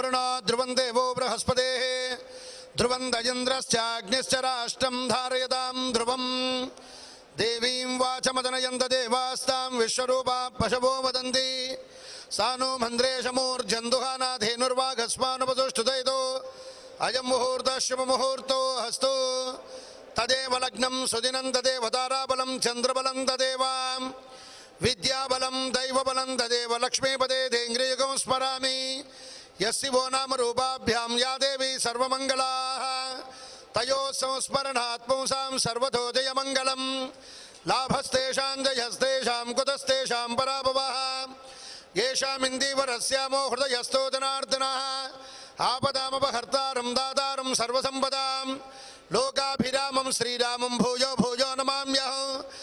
वरुणो ध्रुवं देवो बृहस्पतेः ध्रुवं दयन्द्रश्चाग्निश्च राष्ट्रं धारयतां ध्रुवं देवीं वाचमदनयन्त देवास्तां विश्वरूपा पशवो वदन्ति सा नो मन्द्रेशमूर्जन्दुहाना धेनुर्वाघस्मानुपसुष्टुतैतो अयं मुहूर्तः शुभमुहूर्तो हस्तु तदेव लग्नं सुदिनं तदेव ताराबलं चन्द्रबलं तदेव विद्याबलं दैवबलं तदेव लक्ष्मीपदे देङ्ग्रियुगं स्मरामि यस्यो नाम रूपाभ्यां या देवी सर्वमङ्गलाः तयोः संस्मरणात् पुंसां सर्वतो जयमङ्गलं लाभस्तेषां जयस्तेषां कुतस्तेषां पराभवः येषामिन्दीवरस्यामो हृदयस्थो जनार्दनः आपदामपहर्तारं दातारं सर्वसम्पदां लोकाभिरामं श्रीरामं भूयो भूयो नमाम्यहं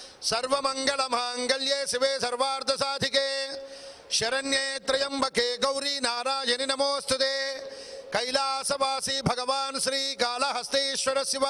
सर्वमङ्गलमाङ्गल्ये शिवे सर्वार्थसाधिके शरण्ये त्र्यम्बके गौरी नारायणि नमोस्तुते कैलासवासी भगवान् श्रीकालहस्तीश्वर शिव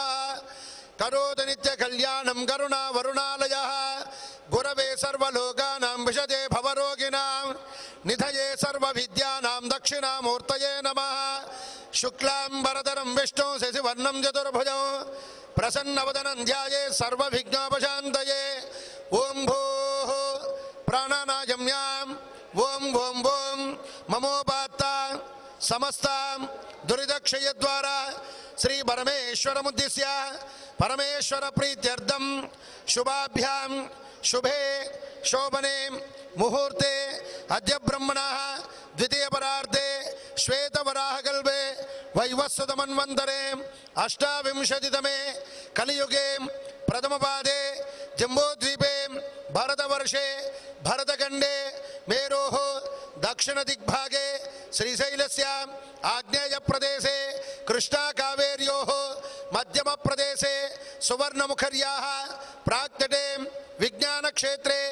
करोतु नित्यकल्याणं करुणावरुणालयः गुरवे सर्वलोकानां विशदे भवरोगिणां निधये सर्वविद्यानां दक्षिणामूर्तये नमः शुक्लाम्बरधरं विष्णु शशिवर्णं चतुर्भुजं प्रसन्नवदनं ध्याये सर्वविघ्नोपशान्तये ॐ भूः प्राणानायम्यां ॐ ॐ ॐ ममोपात्ता समस्ता दुरिदक्षयद्वारा श्री परमेश्वरमुद्दिश्य परमेश्वर प्रीत्यर्थं शुभाभ्यां शुभे शोभने मुहूर्ते अद्य ब्रह्मणः द्वितीय परार्धे श्वेतवराहकल्पे वैवस्वतमन्वन्तरे अष्टाविंशतितमे कलियुगे प्रथमपादे जम्बूद्वीपे भारतवर्षे भरतखण्डे मेरोः दक्षिणदिग्भागे श्रीशैलस्य आग्नेयप्रदेशे कृष्णाकावेर्योः मध्यमप्रदेशे सुवर्णमुखर्याः प्राक्तटे विज्ञानक्षेत्रे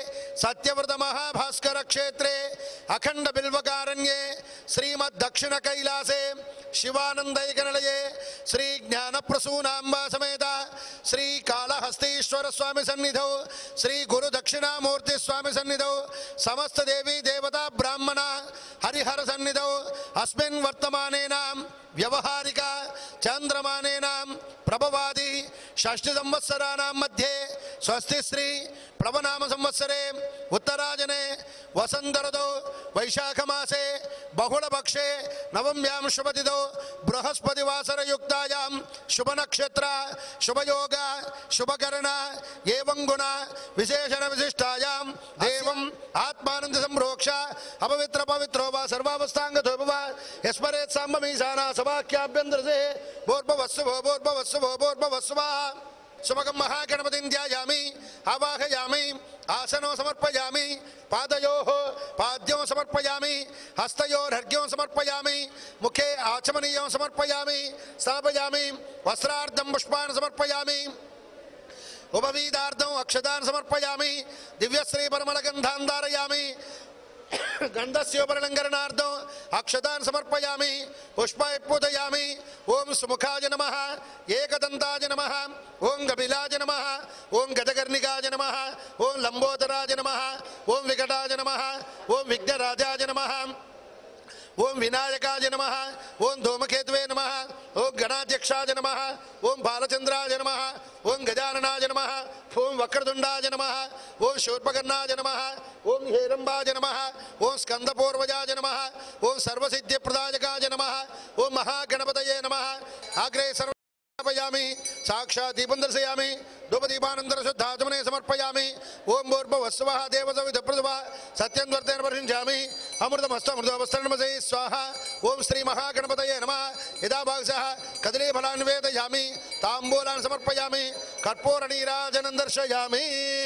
सत्यव्रतमहाभास्करक्षेत्रे अखण्डबिल्वकारण्ये श्रीमद्दक्षिणकैलासे शिवानन्दैकनिलये श्रीज्ञानप्रसूनाम्बा समेत श्रीकालहस्तीश्वरस्वामी सन्निधौ श्रीगुरुदक्षिणामूर्तिस्वामी सन्निधौ समस्त देवी देवता ब्राह्मण हरिहर सन्निधौ अस्मिन् वर्तमानेनां व्यवहारिक चान्द्रमानेनां प्रभवादि षष्टि संवत्सराणां मध्ये स्वस्ति श्री प्लवनाम संवत्सरे उत्तरायणे वसंत ऋतौ वैशाखमासे बहुलपक्षे नवम्यां शुभतिथौ बृहस्पतिवासरयुक्तायां शुभनक्षत्र शुभयोग शुभकरण एवं गुण विशेषण विशिष्टायां देवम् आत्मानंद संप्रोक्ष अपवित्र पवित्रो वा सर्वावस्थांगतो भव यस्मरेत् साम्बमीशाना सवाक्याभ्यन्तरसे भूर्भुवस्सुभो सुमगं महागणपतिं ध्यायामि आवाहयामि आसनो समर्पयामि पादयोः पाद्यों समर्पयामि हस्तयोर्घ्यों समर्पयामि मुखे आचमनीयों समर्पयामि स्थापयामि वस्त्रार्धं पुष्पान् समर्पयामि उपवीदार्धं अक्षतान् समर्पयामि दिव्यश्री परमलगन्धान् धारयामि गंधस्योपलंकरणार्थं अक्षतान् समर्पयामि पुष्पाय पूजयामि ओं सुमुखाय नमः एकदंताय नमः ओं कपिलाय नमः ओं गजकर्णिकाय नमः ओं लंबोदराय नमः ओं विकटाय नमः ओं विघ्नराजाय नमः ओं विनायकाय नमः ओं धूमकेतवे नमः ओं गणाध्यक्षाय नमः ओं बालचंद्राय नमः ओं गजाननाय नमः ओं वक्रतुंडाय नमः ओं शूर्पकर्णाय नमः ओं हेरंबाय नमः ओं स्कंदपूर्वजाय नमः ओं सर्वसिद्धिप्रदायकाय नमः ओं महागणपतये नमः आग्रे समर्पयामि साक्षात् दीपं दर्शयामि धूपदीपानन्तरं शुद्धाचमने समर्पयामि ओं भूर्भुवस्सुवः देवसवितुर्भुवः सत्यं वर्तेन वर्षिञ्चामि अमृतमस्तमृतोपस्तरणमसे स्वाहा ओं श्री महागणपतये नमः यदा भागसः कदलीफलान् निवेदयामि ताम्बूलान् समर्पयामि कर्पूरनीराजनं दर्शयामि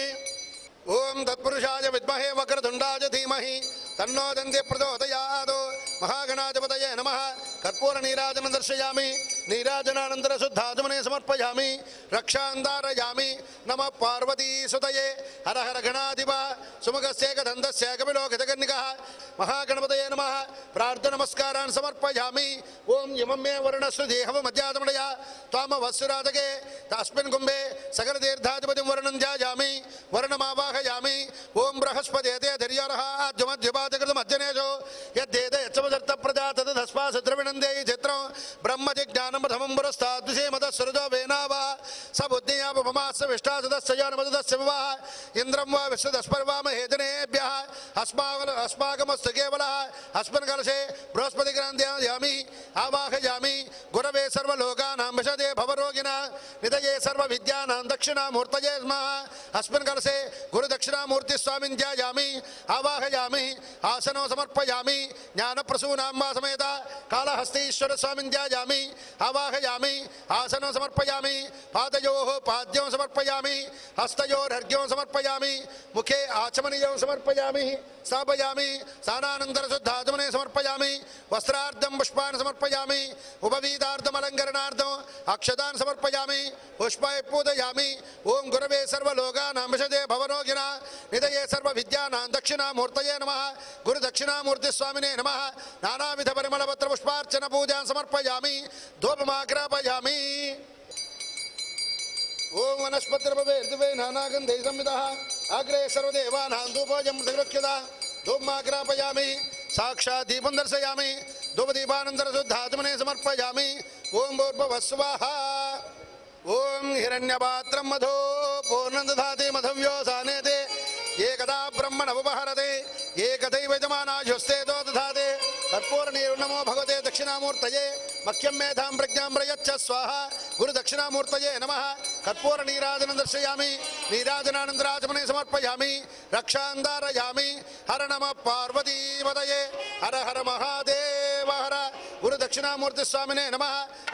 ओं तत्पुरुषाय विद्महे वक्रतुण्डाय धीमहि तन्नो दन्ति प्रचोदयात् महागणाधिपतये नमः कर्पूरनीराजनं दर्शयामि नीराजनानन्तरं शुद्धाचमने समर्पयामि रक्षां धारयामि नमः पार्वतीसुतये हर हर गणाधिप सुमुखस्येकदन्तस्य कपिलो गजकर्णिकः महागणपतये नमः प्रार्थनमस्कारान् समर्पयामि ओं इमं मे वर्णस्तु देहवमध्यात्मनया त्वामवस्सुराजके तस्मिन् कुम्भे सकलतीर्थाधिपतिं वर्णं ध्यायामि वर्णमावाहयामि ओं बृहस्पते ते धैर्यरः आद्यमध्यपादकृतमध्यनेषु यद्देद यच्चमदर्थप्रजा तद् विश्वास द्रविणंदे चित्रं ब्रह्म जिज्ञानं प्रथमं पुरस्ताद्विषे मदस्वरुदो वेनावा सबुद्धियापमास विष्टासदस्य जानमदस्य विवाह इंद्रं वा विश्वदस्पर्वाम हेजनेभ्यः अस्माकमस्तु केवलः अस्मिन् कलशे बृहस्पति ग्रन्थयामि आवाहयामि गुरवे सर्वलोकानां विशदे भवरोगिणा निधये सर्वविद्यानां दक्षिणामूर्तये स्मः अस्मिन् कलशे गुरुदक्षिणामूर्ति स्वामिन् ध्यायामि आवाहयामि आसनो समर्पयामि ज्ञानप्रसूनां वा समेत कालहस्तीश्वर स्वामिन् ध्यायामि आवाहयामि आसनो समर्पयामि पादयोः पाद्यों समर्पयामि हस्तयोर्घ्यों समर्पयामि मुखे आचमनीयों समर्पयामि स्थापयामि स्नानानन्तरं शुद्धाचमने समर्पयामि वस्त्रार्धं पुष्पान् समर्पयामि उपवीतार्धम् अलङ्करणार्थम् अक्षतान् समर्पयामि पुष्पाय पूजयामि ओं गुरवे सर्वलोकानां विशदे भवरोगिणा निधये सर्वविद्यानां दक्षिणामूर्तये नमः गुरुदक्षिणामूर्तिस्वामिने नमः नानाविध परिमलपत्र पुष्पार्चन पूजां समर्पयामि धूपमाग्रापयामि ओं वनस्पतिर्भवे नानागन्धैः संविदः अग्रे सर्वदेवानां धूपोऽयं प्रतिगृह्यता धूपमाग्रापयामि साक्षात् दीपं दर्शयामि धूपदीपानन्तरं शुद्धाचमने समर्पयामि ओं भूर्भुवः स्वाहा ओं हिरण्यपात्रं मधो पूर्णं दधाति मधव्यो सानेते एकदा ब्रह्मण उपहरते एकदैव यजमानायुस्तेजो दधाते कर्पूरनीर्नमो भगवते दक्षिणामूर्तये मह्यं मेधां प्रज्ञां प्रयच्छ स्वाहा गुरुदक्षिणामूर्तये नमः कर्पूरनीराजनं दर्शयामि नीराजनानन्तराचमने समर्पयामि रक्षान्धारयामि हर नमः पार्वतीपतये हर हर महादेव हर गुरुदक्षिणामूर्तिस्वामिने नमः